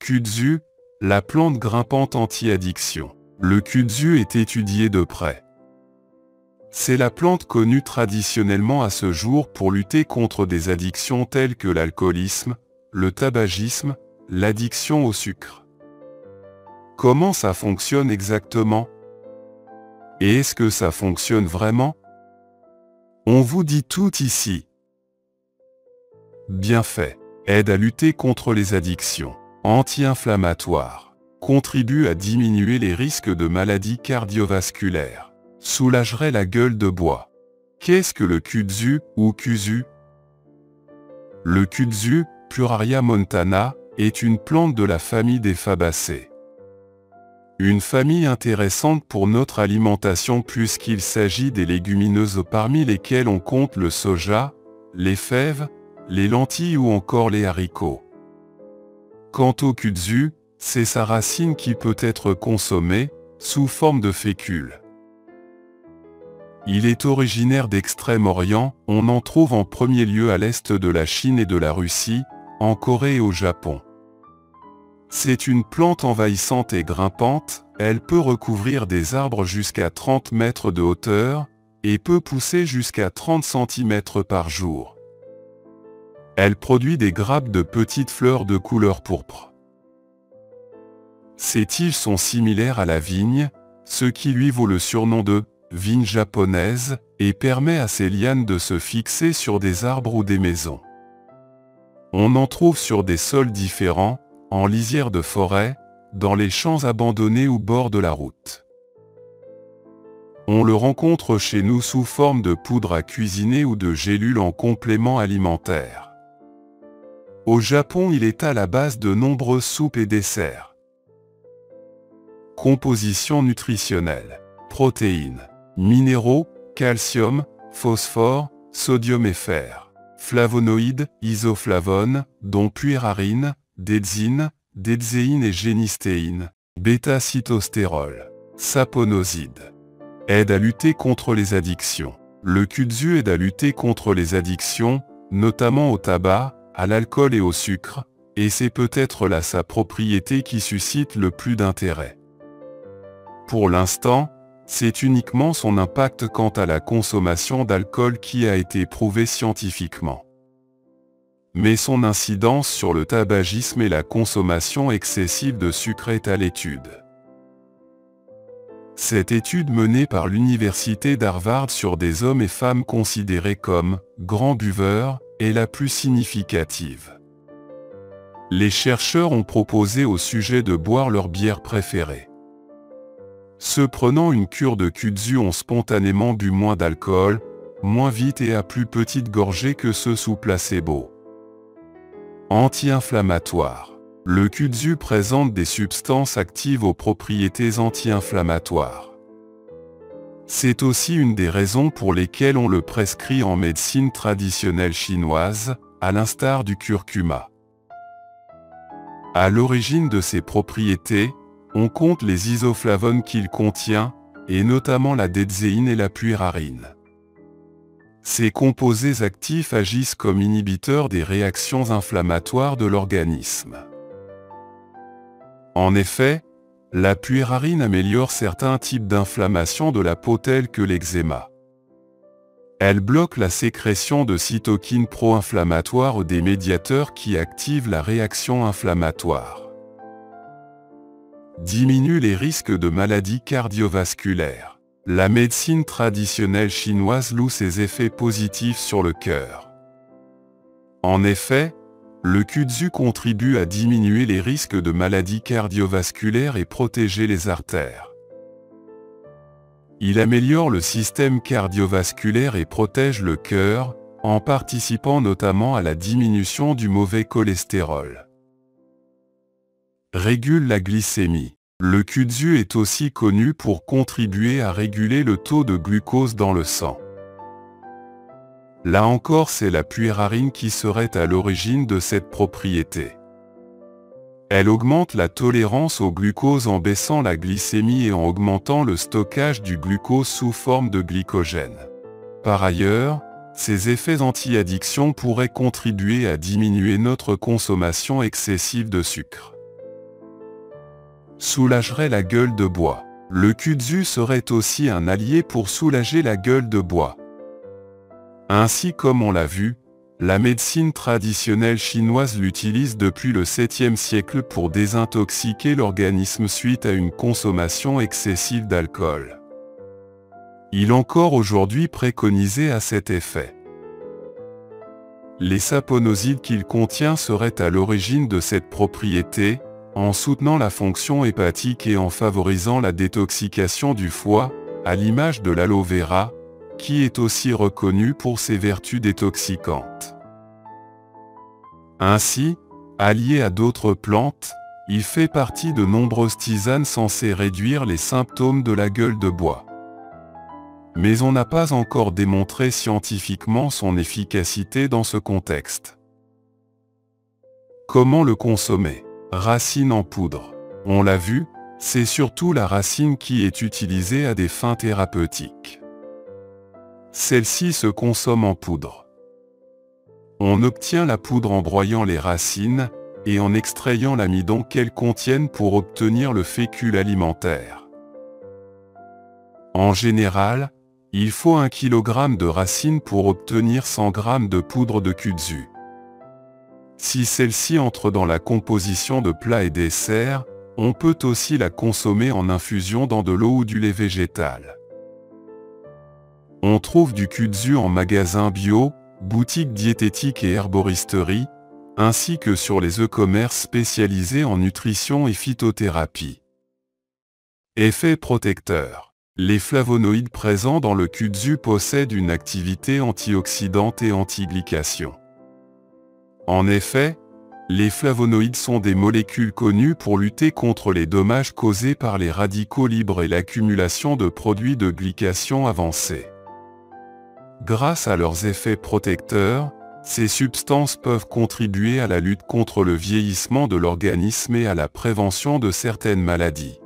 kudzu, la plante grimpante anti-addiction. Le kudzu est étudié de près. C'est la plante connue traditionnellement à ce jour pour lutter contre des addictions telles que l'alcoolisme, le tabagisme, l'addiction au sucre. Comment ça fonctionne exactement? Et est-ce que ça fonctionne vraiment? On vous dit tout ici. Bienfaits. Aide à lutter contre les addictions. Anti-inflammatoire. Contribue à diminuer les risques de maladies cardiovasculaires. Soulagerait la gueule de bois. Qu'est-ce que le kudzu ou kuzu? Le kudzu, Pluraria montana, est une plante de la famille des Fabacées. Une famille intéressante pour notre alimentation puisqu'il s'agit des légumineuses parmi lesquelles on compte le soja, les fèves, les lentilles ou encore les haricots. Quant au kudzu, c'est sa racine qui peut être consommée, sous forme de fécule. Il est originaire d'Extrême-Orient, on en trouve en premier lieu à l'est de la Chine et de la Russie, en Corée et au Japon. C'est une plante envahissante et grimpante, elle peut recouvrir des arbres jusqu'à 30 mètres de hauteur, et peut pousser jusqu'à 30 cm par jour. Elle produit des grappes de petites fleurs de couleur pourpre. Ses tiges sont similaires à la vigne, ce qui lui vaut le surnom de « vigne japonaise » et permet à ses lianes de se fixer sur des arbres ou des maisons. On en trouve sur des sols différents, en lisière de forêt, dans les champs abandonnés ou bord de la route. On le rencontre chez nous sous forme de poudre à cuisiner ou de gélules en complément alimentaire. Au Japon, il est à la base de nombreuses soupes et desserts. Composition nutritionnelle. Protéines, minéraux, calcium, phosphore, sodium et fer. Flavonoïdes, isoflavones, dont puérarine, dédzine, dédzéine et génistéine. Bêta-cytostérol. Saponoside. Aide à lutter contre les addictions. Le kudzu aide à lutter contre les addictions, notamment au tabac, à l'alcool et au sucre, et c'est peut-être là sa propriété qui suscite le plus d'intérêt. Pour l'instant, c'est uniquement son impact quant à la consommation d'alcool qui a été prouvé scientifiquement. Mais son incidence sur le tabagisme et la consommation excessive de sucre est à l'étude. Cette étude menée par l'université d'Harvard sur des hommes et femmes considérés comme « grands buveurs » est la plus significative. Les chercheurs ont proposé au sujet de boire leur bière préférée. Ceux prenant une cure de kudzu ont spontanément bu moins d'alcool, moins vite et à plus petite gorgée que ceux sous placebo. Anti-inflammatoire. Le kudzu présente des substances actives aux propriétés anti-inflammatoires. C'est aussi une des raisons pour lesquelles on le prescrit en médecine traditionnelle chinoise, à l'instar du curcuma. À l'origine de ces propriétés, on compte les isoflavones qu'il contient, et notamment la dédzéine et la puérarine. Ces composés actifs agissent comme inhibiteurs des réactions inflammatoires de l'organisme. En effet, la puérarine améliore certains types d'inflammation de la peau tels que l'eczéma. Elle bloque la sécrétion de cytokines pro-inflammatoires ou des médiateurs qui activent la réaction inflammatoire. Diminue les risques de maladies cardiovasculaires. La médecine traditionnelle chinoise loue ses effets positifs sur le cœur. En effet, le kudzu contribue à diminuer les risques de maladies cardiovasculaires et protéger les artères. Il améliore le système cardiovasculaire et protège le cœur, en participant notamment à la diminution du mauvais cholestérol. Régule la glycémie. Le kudzu est aussi connu pour contribuer à réguler le taux de glucose dans le sang. Là encore, c'est la puérarine qui serait à l'origine de cette propriété. Elle augmente la tolérance au glucose en baissant la glycémie et en augmentant le stockage du glucose sous forme de glycogène. Par ailleurs, ces effets anti-addiction pourraient contribuer à diminuer notre consommation excessive de sucre. soulagerait la gueule de bois. Le kudzu serait aussi un allié pour soulager la gueule de bois. Ainsi, comme on l'a vu, la médecine traditionnelle chinoise l'utilise depuis le 7e siècle pour désintoxiquer l'organisme suite à une consommation excessive d'alcool. Il est encore aujourd'hui préconisé à cet effet. Les saponosides qu'il contient seraient à l'origine de cette propriété, en soutenant la fonction hépatique et en favorisant la détoxication du foie, à l'image de l'aloe vera, qui est aussi reconnu pour ses vertus détoxicantes. Ainsi, allié à d'autres plantes, il fait partie de nombreuses tisanes censées réduire les symptômes de la gueule de bois. Mais on n'a pas encore démontré scientifiquement son efficacité dans ce contexte. Comment le consommer? Racine en poudre. On l'a vu, c'est surtout la racine qui est utilisée à des fins thérapeutiques. Celle-ci se consomme en poudre. On obtient la poudre en broyant les racines et en extrayant l'amidon qu'elles contiennent pour obtenir le fécule alimentaire. En général, il faut 1 kg de racines pour obtenir 100 g de poudre de kudzu. Si celle-ci entre dans la composition de plats et desserts, on peut aussi la consommer en infusion dans de l'eau ou du lait végétal. On trouve du kudzu en magasin bio, boutiques diététiques et herboristeries, ainsi que sur les e-commerces spécialisés en nutrition et phytothérapie. Effet protecteur. Les flavonoïdes présents dans le kudzu possèdent une activité antioxydante et anti-glycation. En effet, les flavonoïdes sont des molécules connues pour lutter contre les dommages causés par les radicaux libres et l'accumulation de produits de glycation avancés. Grâce à leurs effets protecteurs, ces substances peuvent contribuer à la lutte contre le vieillissement de l'organisme et à la prévention de certaines maladies.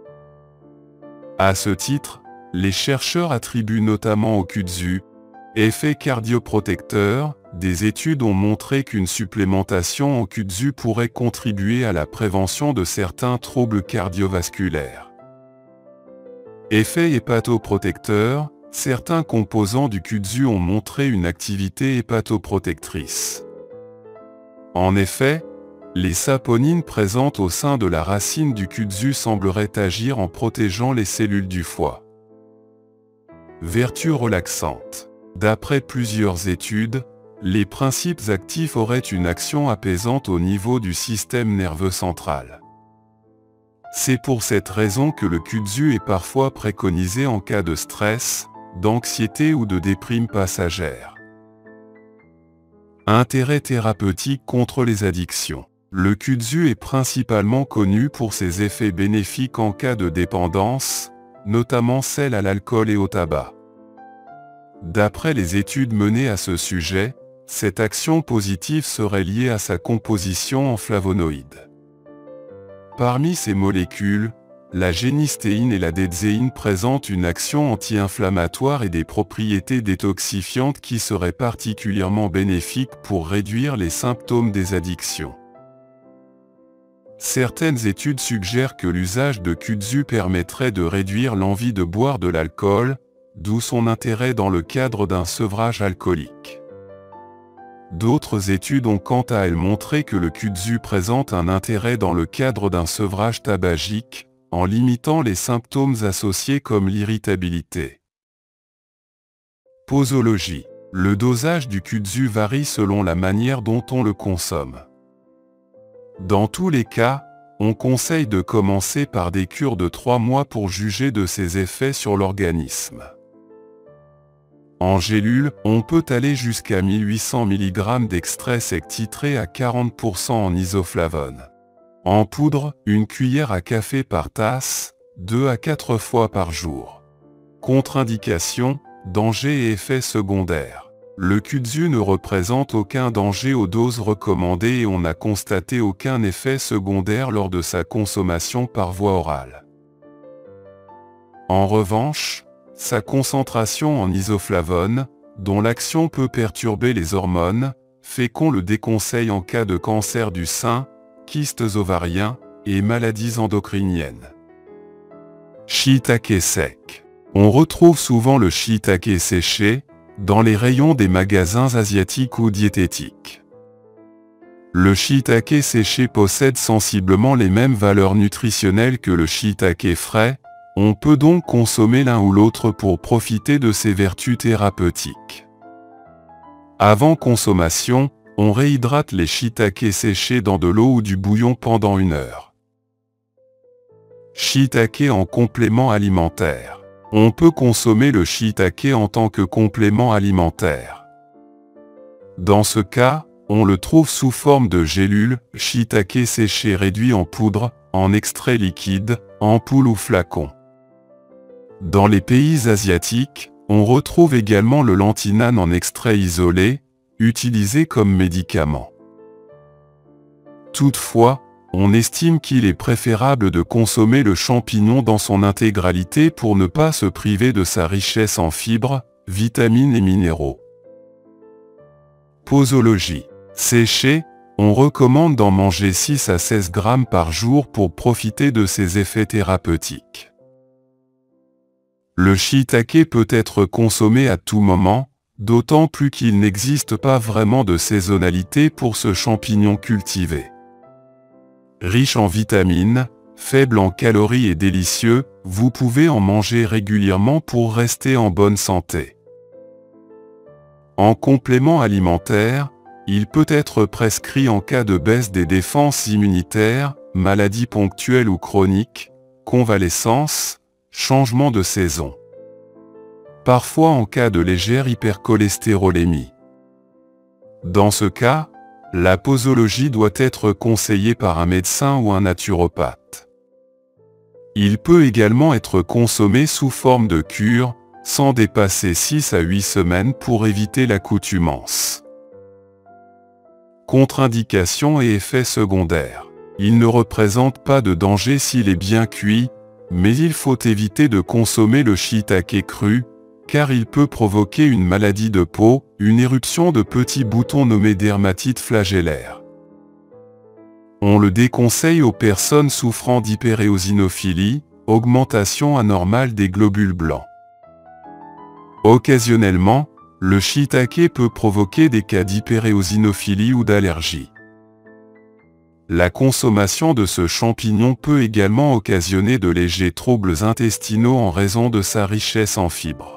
À ce titre, les chercheurs attribuent notamment au kudzu effet cardioprotecteur. Des études ont montré qu'une supplémentation en kudzu pourrait contribuer à la prévention de certains troubles cardiovasculaires. Effet hépatoprotecteur. Certains composants du kudzu ont montré une activité hépatoprotectrice. En effet, les saponines présentes au sein de la racine du kudzu sembleraient agir en protégeant les cellules du foie. Vertus relaxantes. D'après plusieurs études, les principes actifs auraient une action apaisante au niveau du système nerveux central. C'est pour cette raison que le kudzu est parfois préconisé en cas de stress, d'anxiété ou de déprime passagère. Intérêt thérapeutique contre les addictions. Le kudzu est principalement connu pour ses effets bénéfiques en cas de dépendance, notamment celle à l'alcool et au tabac. D'après les études menées à ce sujet, cette action positive serait liée à sa composition en flavonoïdes. Parmi ces molécules, la génistéine et la dézéine présentent une action anti-inflammatoire et des propriétés détoxifiantes qui seraient particulièrement bénéfiques pour réduire les symptômes des addictions. Certaines études suggèrent que l'usage de kudzu permettrait de réduire l'envie de boire de l'alcool, d'où son intérêt dans le cadre d'un sevrage alcoolique. D'autres études ont quant à elles montré que le kudzu présente un intérêt dans le cadre d'un sevrage tabagique, en limitant les symptômes associés comme l'irritabilité. Posologie. Le dosage du kudzu varie selon la manière dont on le consomme. Dans tous les cas, on conseille de commencer par des cures de 3 mois pour juger de ses effets sur l'organisme. En gélule, on peut aller jusqu'à 1800 mg d'extrait sec titré à 40% en isoflavone. En poudre, une cuillère à café par tasse, 2 à 4 fois par jour. Contre-indication, danger et effets secondaires. Le kudzu ne représente aucun danger aux doses recommandées et on n'a constaté aucun effet secondaire lors de sa consommation par voie orale. En revanche, sa concentration en isoflavone, dont l'action peut perturber les hormones, fait qu'on le déconseille en cas de cancer du sein, kystes ovariens, et maladies endocriniennes. Shiitake sec. On retrouve souvent le shiitake séché dans les rayons des magasins asiatiques ou diététiques. Le shiitake séché possède sensiblement les mêmes valeurs nutritionnelles que le shiitake frais. On peut donc consommer l'un ou l'autre pour profiter de ses vertus thérapeutiques. Avant consommation, on réhydrate les shiitake séchés dans de l'eau ou du bouillon pendant 1 heure. Shiitake en complément alimentaire. On peut consommer le shiitake en tant que complément alimentaire. Dans ce cas, on le trouve sous forme de gélules, shiitake séché réduit en poudre, en extrait liquide, ampoule ou flacon. Dans les pays asiatiques, on retrouve également le lentinane en extrait isolé, utilisé comme médicament. Toutefois, on estime qu'il est préférable de consommer le champignon dans son intégralité pour ne pas se priver de sa richesse en fibres, vitamines et minéraux. Posologie. Séché, on recommande d'en manger 6 à 16 grammes par jour pour profiter de ses effets thérapeutiques. Le shiitake peut être consommé à tout moment, d'autant plus qu'il n'existe pas vraiment de saisonnalité pour ce champignon cultivé. Riche en vitamines, faible en calories et délicieux, vous pouvez en manger régulièrement pour rester en bonne santé. En complément alimentaire, il peut être prescrit en cas de baisse des défenses immunitaires, maladies ponctuelles ou chroniques, convalescence, changement de saison. Parfois en cas de légère hypercholestérolémie. Dans ce cas, la posologie doit être conseillée par un médecin ou un naturopathe. Il peut également être consommé sous forme de cure, sans dépasser 6 à 8 semaines pour éviter l'accoutumance. Contre-indications et effets secondaires. Il ne représente pas de danger s'il est bien cuit, mais il faut éviter de consommer le shiitake cru, car il peut provoquer une maladie de peau, une éruption de petits boutons nommés dermatite flagellaire. On le déconseille aux personnes souffrant d'hyperéosinophilie, augmentation anormale des globules blancs. Occasionnellement, le shiitake peut provoquer des cas d'hyperéosinophilie ou d'allergie. La consommation de ce champignon peut également occasionner de légers troubles intestinaux en raison de sa richesse en fibres.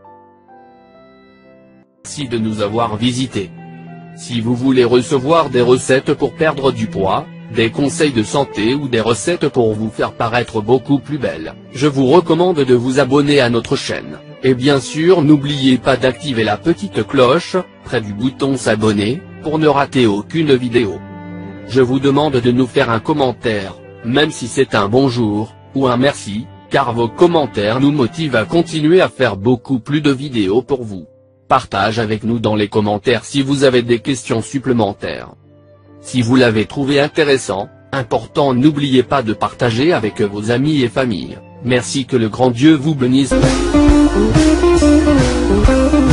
Merci de nous avoir visités. Si vous voulez recevoir des recettes pour perdre du poids, des conseils de santé ou des recettes pour vous faire paraître beaucoup plus belle, je vous recommande de vous abonner à notre chaîne. Et bien sûr n'oubliez pas d'activer la petite cloche, près du bouton s'abonner, pour ne rater aucune vidéo. Je vous demande de nous faire un commentaire, même si c'est un bonjour, ou un merci, car vos commentaires nous motivent à continuer à faire beaucoup plus de vidéos pour vous. Partage avec nous dans les commentaires si vous avez des questions supplémentaires. Si vous l'avez trouvé intéressant, important, n'oubliez pas de partager avec vos amis et familles. Merci, que le grand Dieu vous bénisse.